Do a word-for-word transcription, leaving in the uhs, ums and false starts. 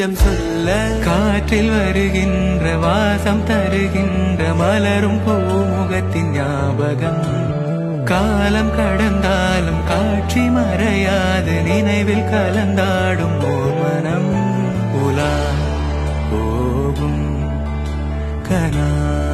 நெஞ்சம் சொல்ல காற்றில் வருகின்ற வாசம் தருகின்ற மலரும் பூமுகத்தின் ஞாபகம் காலம் கடந்தாலும் காட்சி மறையாது நினைவில் கலந்தாடும் ஓர் மனம் உலா போகும் கனா